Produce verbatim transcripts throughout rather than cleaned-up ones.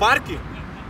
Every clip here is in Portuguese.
parque?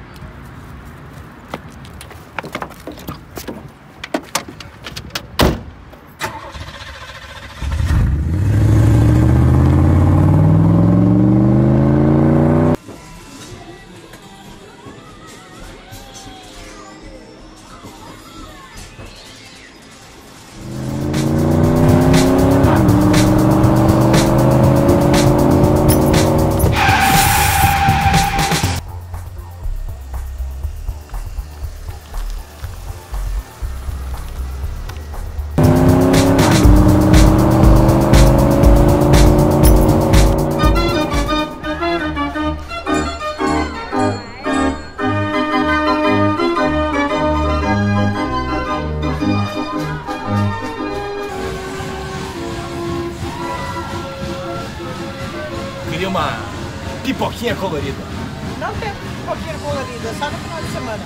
Queria uma pipoquinha colorida. Não tem pipoquinha colorida, só no final de semana.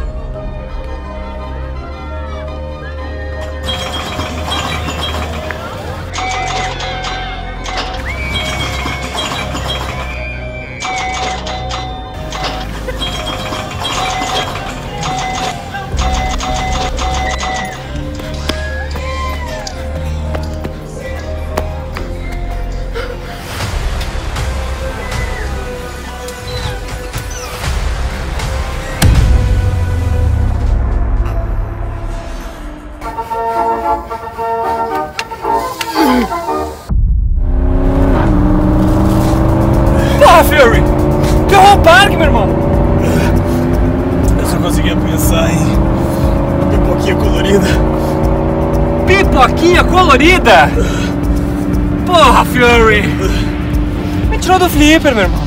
Porra, Fury! Ferrou o parque, meu irmão! Eu só conseguia pensar em pipoquinha colorida. Pipoquinha colorida? Porra, Fury! Me tirou do flipper, meu irmão!